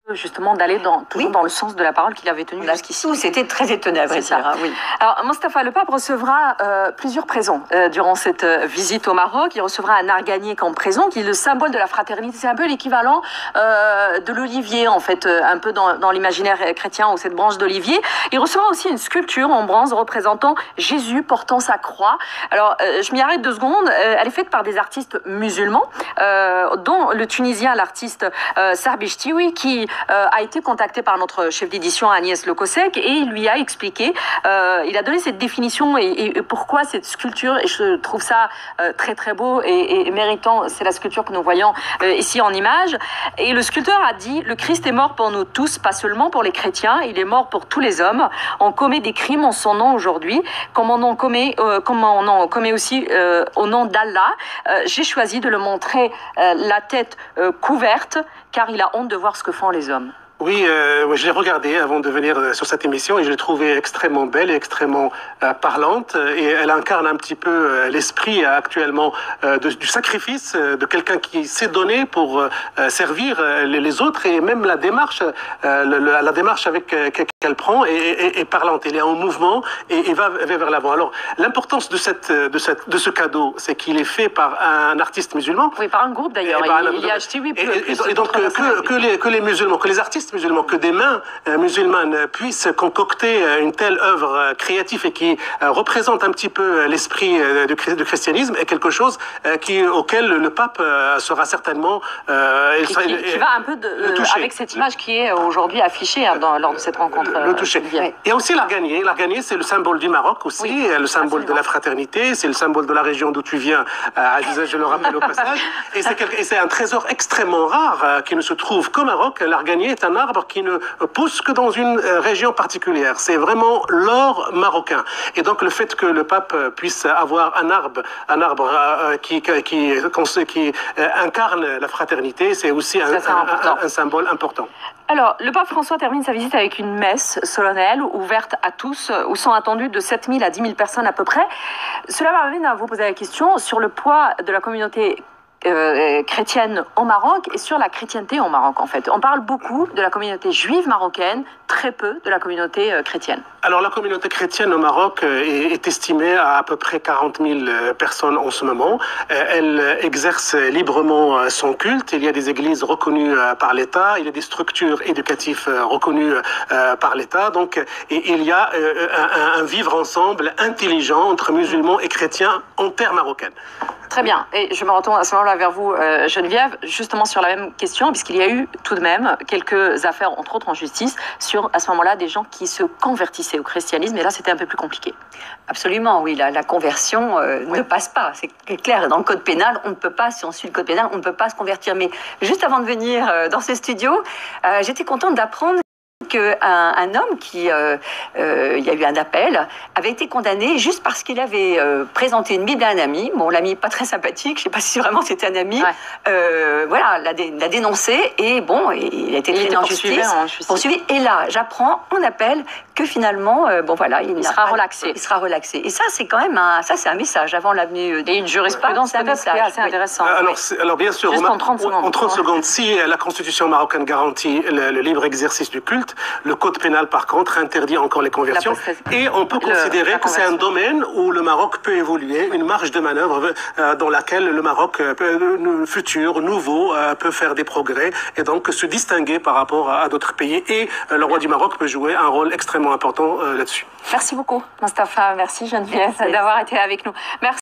justement d'aller toujours dans le sens de la parole qu'il avait tenue jusqu'ici. C'était très étonnant, à vrai dire. Oui. Alors, Mustapha, le pape recevra plusieurs présents durant cette visite au Maroc. Il recevra un arganier comme présent, qui est le symbole de la fraternité. C'est un peu l'équivalent de l'olivier, en fait, un peu dans l'imaginaire chrétien, ou cette branche d'olivier. Il recevra aussi une sculpture en bronze représentant Jésus portant sa croix. Alors, je m'y arrête 2 secondes. Elle est faite par des artistes musulmans, dont le Tunisien, l'artiste Sarbi Chtiwi, qui a été contacté par notre chef d'édition Agnès Lecosec, et il lui a expliqué, il a donné cette définition et pourquoi cette sculpture, et je trouve ça très très beau et méritant. C'est la sculpture que nous voyons ici en image, et le sculpteur a dit: le Christ est mort pour nous tous, pas seulement pour les chrétiens, il est mort pour tous les hommes. On commet des crimes en son nom aujourd'hui, comme on en commet aussi au nom d'Allah. J'ai choisi de le montrer la tête couverte, car il a honte de voir ce que font les hommes. Oui, je l'ai regardée avant de venir sur cette émission et je l'ai trouvée extrêmement belle et extrêmement parlante. Et elle incarne un petit peu l'esprit actuellement du sacrifice de quelqu'un qui s'est donné pour servir les autres, et même la démarche avec qu'elle prend est parlante. Elle est en mouvement et va vers l'avant. Alors, l'importance de ce cadeau, c'est qu'il est fait par un artiste musulman. Oui, par un groupe d'ailleurs. Il y a acheté, oui, et donc que les musulmans, que les artistes musulmans, que des mains musulmanes puissent concocter une telle œuvre créative et qui représente un petit peu l'esprit du christianisme, est quelque chose auquel le pape sera certainement qui va un peu avec cette image qui est aujourd'hui affichée lors de cette rencontre. Le toucher. Il y a aussi l'arganier. L'arganier, c'est le symbole du Maroc aussi, le symbole absolument de la fraternité, c'est le symbole de la région d'où tu viens, Aziza, je le rappelle au passage. Et c'est un trésor extrêmement rare qui ne se trouve qu'au Maroc. L'arganier est un arbre qui ne pousse que dans une région particulière. C'est vraiment l'or marocain. Et donc le fait que le pape puisse avoir un arbre qui incarne la fraternité, c'est aussi un symbole important. Alors, le pape François termine sa visite avec une messe solennelle ouverte à tous, où sont attendues de 7 000 à 10 000 personnes à peu près. Cela m'amène à vous poser la question sur le poids de la communauté chrétienne au Maroc et sur la chrétienté au Maroc, en fait. On parle beaucoup de la communauté juive marocaine, très peu de la communauté chrétienne. Alors, la communauté chrétienne au Maroc est estimée à peu près 40 000 personnes en ce moment. Elle exerce librement son culte. Il y a des églises reconnues par l'État. Il y a des structures éducatives reconnues par l'État. Donc, il y a un vivre ensemble intelligent entre musulmans et chrétiens en terre marocaine. Très bien. Et je me retourne à ce moment-là vers vous, Geneviève, justement sur la même question, puisqu'il y a eu tout de même quelques affaires, entre autres en justice, sur, à ce moment-là, des gens qui se convertissaient au christianisme. Et là, c'était un peu plus compliqué. Absolument, oui. La conversion ne passe pas. C'est clair. Dans le code pénal, on ne peut pas, si on suit le code pénal, on ne peut pas se convertir. Mais juste avant de venir dans ce studio, j'étais contente d'apprendre qu'un homme il y a eu un appel, avait été condamné juste parce qu'il avait présenté une Bible à un ami. Bon, l'ami pas très sympathique, je ne sais pas si vraiment c'était un ami. Voilà, l'a dénoncé et bon, il a été traîné en justice. Poursuivi. Et là, j'apprends en appel que finalement, bon voilà, il sera relaxé. Il sera relaxé. Et ça, c'est quand même c'est un message avant l'avenue et une jurisprudence peut-être assez intéressant. Alors bien sûr, juste en 30 secondes. En 30 secondes, si la Constitution marocaine garantit le libre exercice du culte, le code pénal, par contre, interdit encore les conversions. Et on peut considérer que c'est un domaine où le Maroc peut évoluer, une marge de manœuvre dans laquelle le Maroc futur, nouveau, peut faire des progrès et donc se distinguer par rapport à d'autres pays. Et le roi du Maroc peut jouer un rôle extrêmement important là-dessus. Merci beaucoup, Mustapha. Merci, Geneviève, d'avoir été avec nous. Merci.